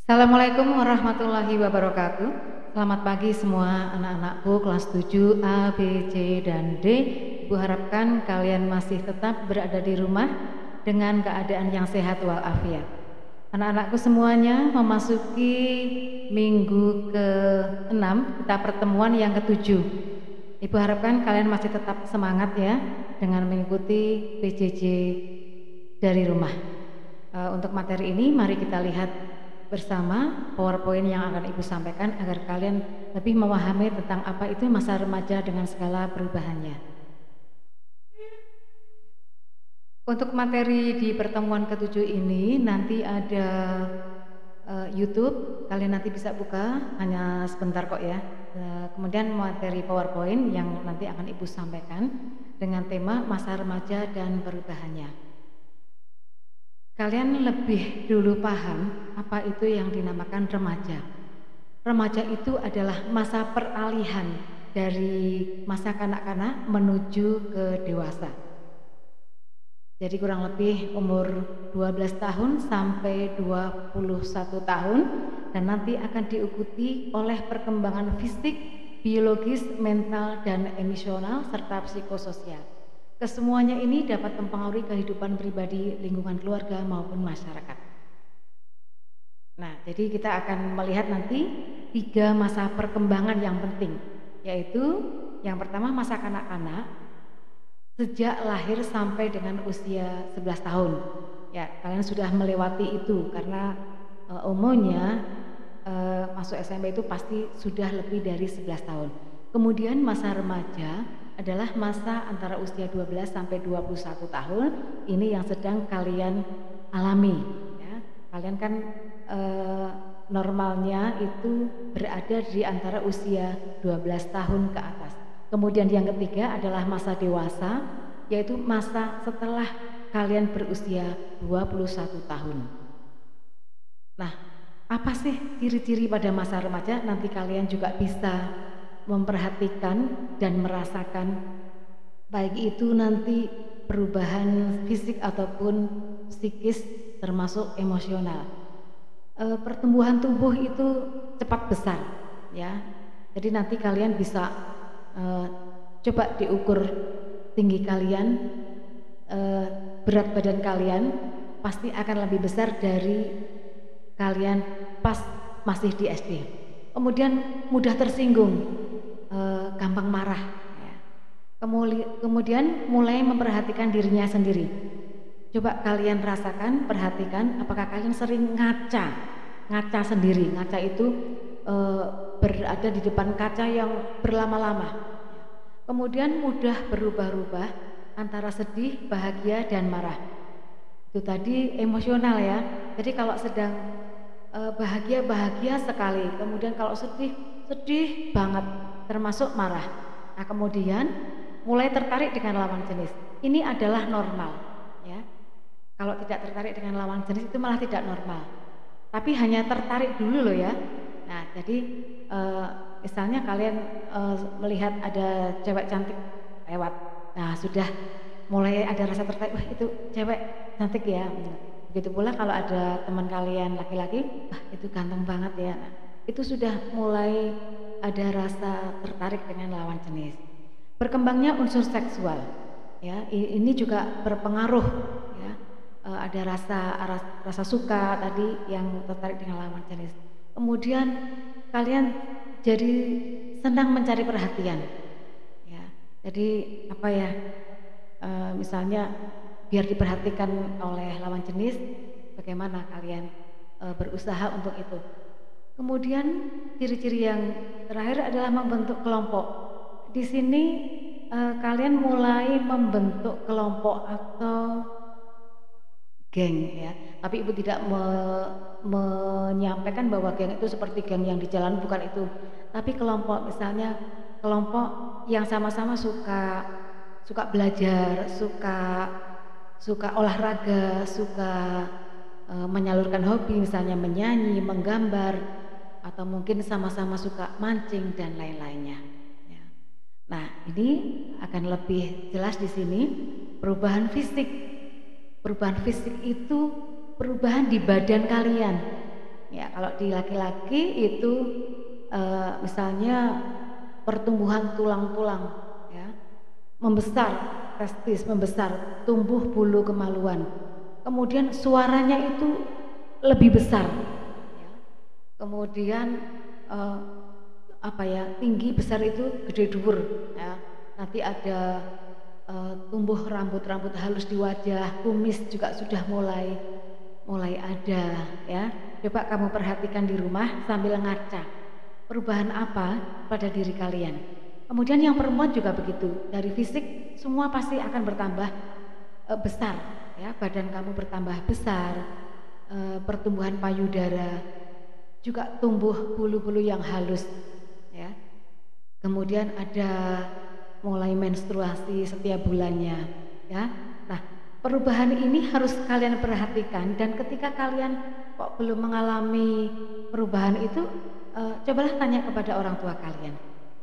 Assalamualaikum warahmatullahi wabarakatuh. Selamat pagi semua anak-anakku kelas 7 A, B, C, dan D. Ibu harapkan kalian masih tetap berada di rumah dengan keadaan yang sehat walafiat. Anak-anakku semuanya memasuki minggu ke-6, kita pertemuan yang ke-7. Ibu harapkan kalian masih tetap semangat ya dengan mengikuti PJJ dari rumah. Untuk materi ini mari kita lihat bersama PowerPoint yang akan Ibu sampaikan agar kalian lebih memahami tentang apa itu masa remaja dengan segala perubahannya. Untuk materi di pertemuan ke-7 ini nanti ada YouTube, kalian nanti bisa buka, hanya sebentar kok ya. Kemudian materi PowerPoint yang nanti akan Ibu sampaikan dengan tema masa remaja dan perubahannya. Kalian lebih dulu paham apa itu yang dinamakan remaja. Remaja itu adalah masa peralihan dari masa kanak-kanak menuju ke dewasa. Jadi kurang lebih umur 12 tahun sampai 21 tahun dan nanti akan diikuti oleh perkembangan fisik, biologis, mental, dan emosional serta psikososial. Kesemuanya ini dapat mempengaruhi kehidupan pribadi, lingkungan keluarga maupun masyarakat. Nah, jadi kita akan melihat nanti 3 masa perkembangan yang penting, yaitu yang pertama masa kanak-kanak sejak lahir sampai dengan usia 11 tahun. Ya, kalian sudah melewati itu karena umumnya masuk SMP itu pasti sudah lebih dari 11 tahun. Kemudian masa remaja adalah masa antara usia 12 sampai 21 tahun, ini yang sedang kalian alami ya. Kalian kan normalnya itu berada di antara usia 12 tahun ke atas. Kemudian yang ketiga adalah masa dewasa, yaitu masa setelah kalian berusia 21 tahun. Nah, apa sih ciri-ciri pada masa remaja? Nanti kalian juga bisa memperhatikan dan merasakan baik itu nanti perubahan fisik ataupun psikis termasuk emosional. Pertumbuhan tubuh itu cepat besar ya. Jadi nanti kalian bisa coba diukur tinggi kalian, berat badan kalian pasti akan lebih besar dari kalian pas masih di SD. Kemudian mudah tersinggung, gampang marah ya. Kemudian mulai memperhatikan dirinya sendiri. Coba kalian rasakan, perhatikan apakah kalian sering ngaca sendiri. Ngaca itu berada di depan kaca yang berlama-lama. Kemudian mudah berubah-ubah antara sedih, bahagia, dan marah. Itu tadi emosional ya. Jadi kalau sedang bahagia sekali, kemudian kalau sedih banget, termasuk marah. Nah, kemudian mulai tertarik dengan lawan jenis. Ini adalah normal ya. Kalau tidak tertarik dengan lawan jenis itu malah tidak normal. Tapi hanya tertarik dulu loh ya. Nah, jadi misalnya kalian melihat ada cewek cantik lewat. Nah, sudah mulai ada rasa tertarik, wah itu cewek cantik ya. Begitu pula kalau ada teman kalian laki-laki, wah itu ganteng banget ya. Nah, itu sudah mulai ada rasa tertarik dengan lawan jenis. Berkembangnya unsur seksual ya, ini juga berpengaruh ya. Ada rasa suka tadi yang tertarik dengan lawan jenis. Kemudian kalian jadi senang mencari perhatian ya. Jadi apa ya, misalnya biar diperhatikan oleh lawan jenis, bagaimana kalian berusaha untuk itu. Kemudian ciri-ciri yang terakhir adalah membentuk kelompok. Di sini kalian mulai membentuk kelompok atau geng ya. Tapi Ibu tidak menyampaikan bahwa geng itu seperti geng yang di jalan, bukan itu. Tapi kelompok, misalnya kelompok yang sama-sama suka belajar, suka olahraga, suka menyalurkan hobi, misalnya menyanyi, menggambar, atau mungkin sama-sama suka mancing dan lain-lainnya. Ya. Nah, ini akan lebih jelas di sini perubahan fisik. Perubahan fisik itu perubahan di badan kalian. Ya, kalau di laki-laki itu misalnya pertumbuhan tulang-tulang, ya, membesar, testis membesar, tumbuh bulu kemaluan, kemudian suaranya itu lebih besar, ya. Kemudian tinggi besar itu gede dhuwur, ya. Nanti ada tumbuh rambut-rambut halus di wajah, kumis juga sudah mulai ada, ya. Coba kamu perhatikan di rumah sambil ngaca, perubahan apa pada diri kalian. Kemudian yang perempuan juga begitu, dari fisik semua pasti akan bertambah besar, ya. Badan kamu bertambah besar, pertumbuhan payudara, juga tumbuh bulu-bulu yang halus, ya. Kemudian ada mulai menstruasi setiap bulannya, ya. Nah, perubahan ini harus kalian perhatikan, dan ketika kalian kok belum mengalami perubahan itu, cobalah tanya kepada orang tua kalian.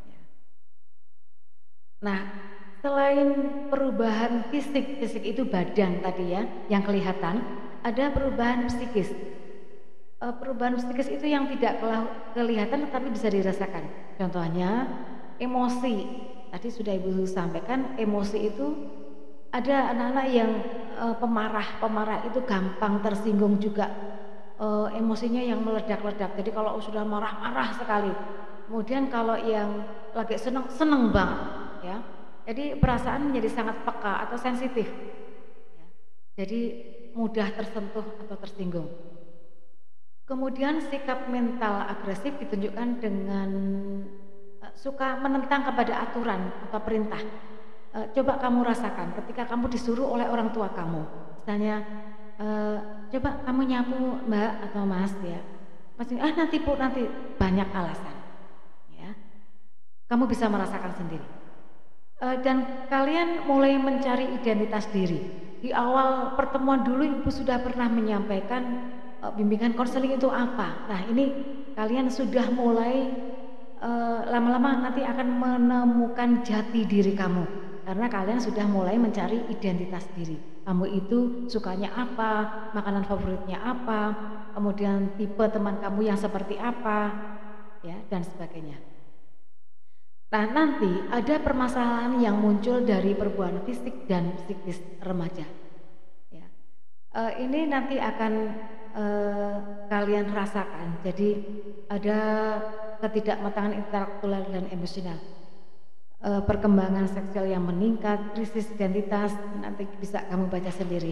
Nah, selain perubahan fisik itu badan tadi, ya, yang kelihatan, ada perubahan psikis. Perubahan psikis itu yang tidak kelihatan tetapi bisa dirasakan. Contohnya emosi. Tadi sudah Ibu sampaikan, emosi itu ada anak-anak yang pemarah itu gampang tersinggung juga, emosinya yang meledak-ledak. Jadi kalau sudah marah-marah sekali. Kemudian kalau yang lagi seneng banget, ya. Jadi perasaan menjadi sangat peka atau sensitif, ya. Jadi mudah tersentuh atau tersinggung. Kemudian sikap mental agresif ditunjukkan dengan suka menentang kepada aturan atau perintah. Coba kamu rasakan ketika kamu disuruh oleh orang tua kamu, misalnya coba kamu nyapu Mbak atau Mas, ya. Masih nanti Bu, nanti, banyak alasan, ya. Kamu bisa merasakan sendiri. Dan kalian mulai mencari identitas diri. Di awal pertemuan dulu Ibu sudah pernah menyampaikan bimbingan konseling itu apa. Nah, ini kalian sudah mulai lama-lama nanti akan menemukan jati diri kamu, karena kalian sudah mulai mencari identitas diri. Kamu itu sukanya apa, makanan favoritnya apa, kemudian tipe teman kamu yang seperti apa, ya, dan sebagainya. Nah, nanti ada permasalahan yang muncul dari perubahan fisik dan psikis remaja, ya. Ini nanti akan kalian rasakan. Jadi ada ketidakmatangan intelektual dan emosional, perkembangan seksual yang meningkat, krisis identitas, nanti bisa kamu baca sendiri.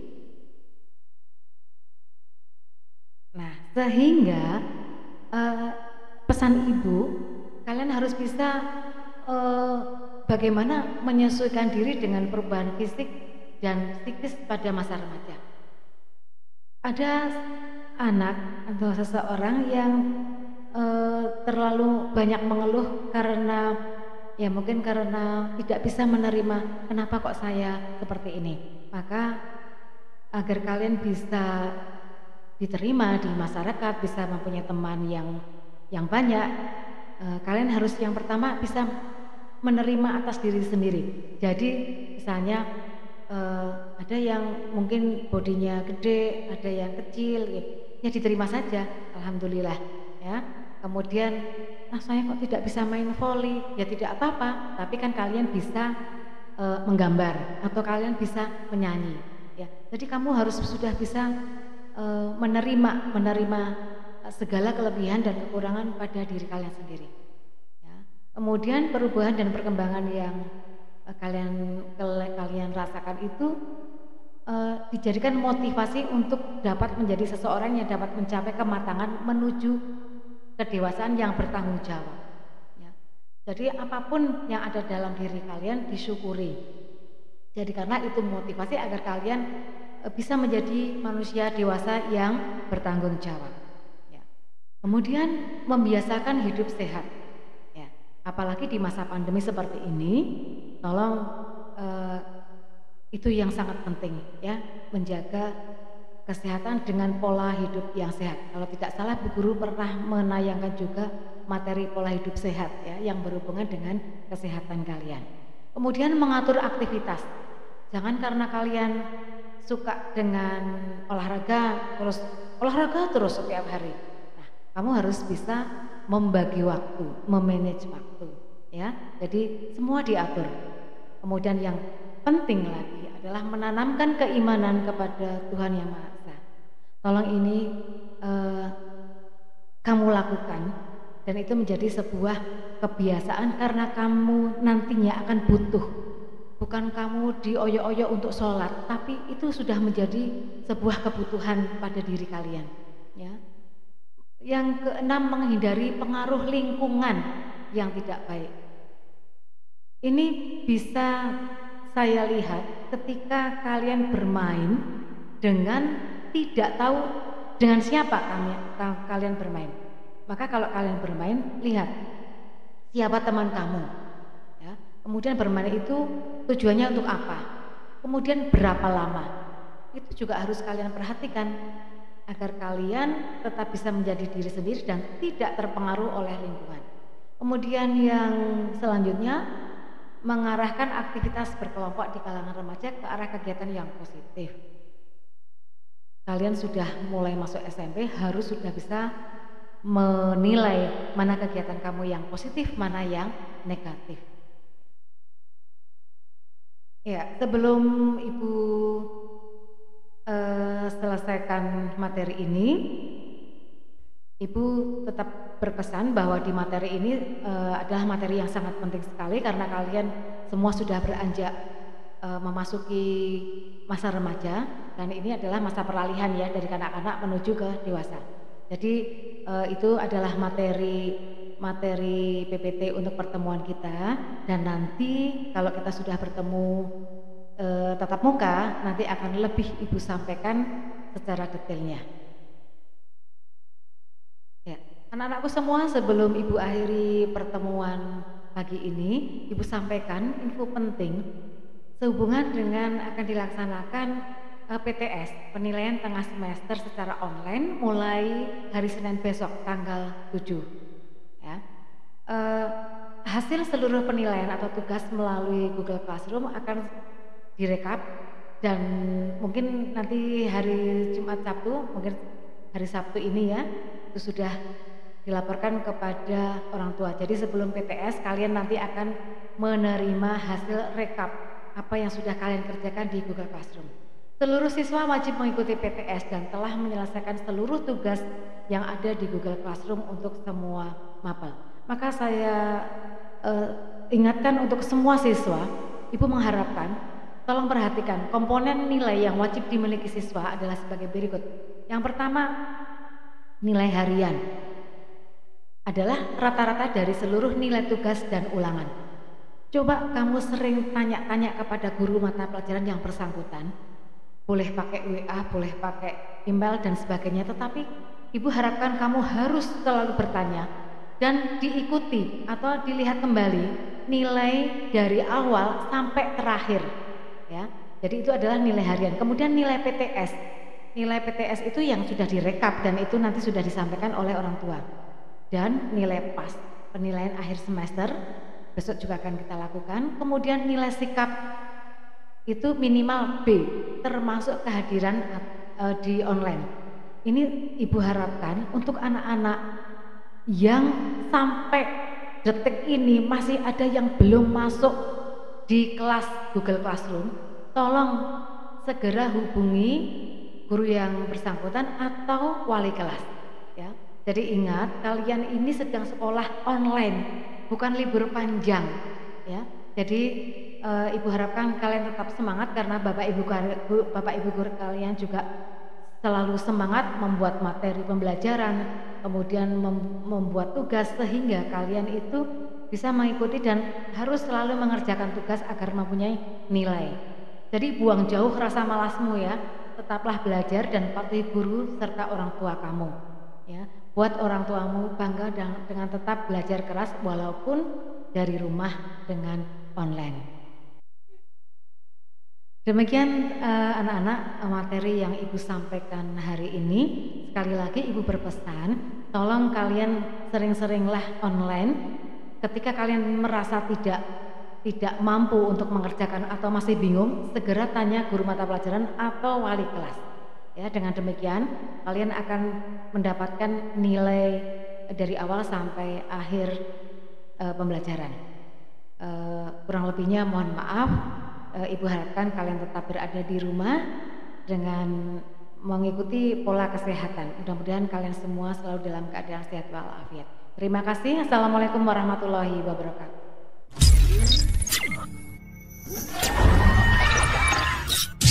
Nah, sehingga pesan Ibu, kalian harus bisa bagaimana menyesuaikan diri dengan perubahan fisik dan psikis pada masa remaja. Ada anak atau seseorang yang terlalu banyak mengeluh karena, ya, mungkin karena tidak bisa menerima kenapa kok saya seperti ini. Maka agar kalian bisa diterima di masyarakat, bisa mempunyai teman yang banyak, kalian harus yang pertama bisa menerima atas diri sendiri. Jadi misalnya ada yang mungkin bodinya gede, ada yang kecil, ya diterima saja, alhamdulillah, ya. Kemudian saya kok tidak bisa main voli, ya tidak apa-apa, tapi kan kalian bisa menggambar atau kalian bisa menyanyi, ya. Jadi kamu harus sudah bisa menerima segala kelebihan dan kekurangan pada diri kalian sendiri, ya. Kemudian perubahan dan perkembangan yang kalian rasakan itu dijadikan motivasi untuk dapat menjadi seseorang yang dapat mencapai kematangan menuju kedewasaan yang bertanggung jawab, ya. Jadi apapun yang ada dalam diri kalian disyukuri. Jadi karena itu motivasi agar kalian bisa menjadi manusia dewasa yang bertanggung jawab, ya. Kemudian membiasakan hidup sehat, ya. Apalagi di masa pandemi seperti ini, tolong itu yang sangat penting, ya, menjaga kesehatan dengan pola hidup yang sehat. Kalau tidak salah Bu Guru pernah menayangkan juga materi pola hidup sehat, ya, yang berhubungan dengan kesehatan kalian. Kemudian mengatur aktivitas. Jangan karena kalian suka dengan olahraga terus olahraga terus setiap hari. Nah, kamu harus bisa membagi waktu, memanage waktu, ya. Jadi semua diatur. Kemudian yang penting lagi adalah menanamkan keimanan kepada Tuhan Yang Maha Esa. Tolong ini kamu lakukan, dan itu menjadi sebuah kebiasaan karena kamu nantinya akan butuh. Bukan kamu dioyo-oyo untuk sholat, tapi itu sudah menjadi sebuah kebutuhan pada diri kalian, ya. Yang keenam, menghindari pengaruh lingkungan yang tidak baik. Ini bisa saya lihat ketika kalian bermain dengan tidak tahu dengan siapa kalian bermain. Maka kalau kalian bermain, lihat siapa teman kamu, ya. Kemudian bermain itu tujuannya untuk apa, kemudian berapa lama. Itu juga harus kalian perhatikan agar kalian tetap bisa menjadi diri sendiri dan tidak terpengaruh oleh lingkungan. Kemudian yang selanjutnya, mengarahkan aktivitas berkelompok di kalangan remaja ke arah kegiatan yang positif. Kalian sudah mulai masuk SMP, harus sudah bisa menilai mana kegiatan kamu yang positif, mana yang negatif. Ya, sebelum Ibu selesaikan materi ini, Ibu tetap berpesan bahwa di materi ini adalah materi yang sangat penting sekali karena kalian semua sudah beranjak memasuki masa remaja, dan ini adalah masa peralihan ya, dari kanak-kanak menuju ke dewasa. Jadi itu adalah materi PPT untuk pertemuan kita, dan nanti kalau kita sudah bertemu tatap muka, nanti akan lebih Ibu sampaikan secara detailnya. Ya, anak-anakku semua, sebelum Ibu akhiri pertemuan pagi ini, Ibu sampaikan info penting sehubungan dengan akan dilaksanakan PTS, penilaian tengah semester secara online mulai hari Senin besok tanggal 7. Ya. Hasil seluruh penilaian atau tugas melalui Google Classroom akan direkap, dan mungkin nanti hari Jumat Sabtu, mungkin hari Sabtu ini ya, itu sudah dilaporkan kepada orang tua. Jadi sebelum PTS kalian nanti akan menerima hasil rekap apa yang sudah kalian kerjakan di Google Classroom. Seluruh siswa wajib mengikuti PTS dan telah menyelesaikan seluruh tugas yang ada di Google Classroom untuk semua mapel. Maka saya ingatkan untuk semua siswa, Ibu mengharapkan tolong perhatikan komponen nilai yang wajib dimiliki siswa adalah sebagai berikut. Yang pertama, nilai harian adalah rata-rata dari seluruh nilai tugas dan ulangan. Coba kamu sering tanya-tanya kepada guru mata pelajaran yang bersangkutan, boleh pakai WA, boleh pakai email dan sebagainya, tetapi Ibu harapkan kamu harus selalu bertanya dan diikuti atau dilihat kembali nilai dari awal sampai terakhir, ya. Jadi itu adalah nilai harian. Kemudian nilai PTS. Nilai PTS itu yang sudah direkap dan itu nanti sudah disampaikan oleh orang tua. Dan nilai PAS, penilaian akhir semester, besok juga akan kita lakukan. Kemudian nilai sikap itu minimal B, termasuk kehadiran di online. Ini Ibu harapkan untuk anak-anak yang sampai detik ini masih ada yang belum masuk di kelas Google Classroom, tolong segera hubungi guru yang bersangkutan atau wali kelas, ya. Jadi ingat, kalian ini sedang sekolah online, bukan libur panjang, ya. Jadi Ibu harapkan kalian tetap semangat karena Bapak Ibu guru kalian juga selalu semangat membuat materi pembelajaran, kemudian membuat tugas sehingga kalian itu bisa mengikuti dan harus selalu mengerjakan tugas agar mempunyai nilai. Jadi buang jauh rasa malasmu ya, tetaplah belajar dan patuhi guru serta orang tua kamu, ya. Buat orang tuamu bangga dengan tetap belajar keras walaupun dari rumah dengan online. Demikian anak-anak materi yang Ibu sampaikan hari ini. Sekali lagi Ibu berpesan, tolong kalian sering-seringlah online. Ketika kalian merasa tidak mampu untuk mengerjakan atau masih bingung, segera tanya guru mata pelajaran atau wali kelas. Ya, dengan demikian kalian akan mendapatkan nilai dari awal sampai akhir pembelajaran. Kurang lebihnya mohon maaf. Ibu harapkan kalian tetap berada di rumah dengan mengikuti pola kesehatan. Mudah-mudahan kalian semua selalu dalam keadaan sehat walafiat. Terima kasih. Assalamualaikum warahmatullahi wabarakatuh.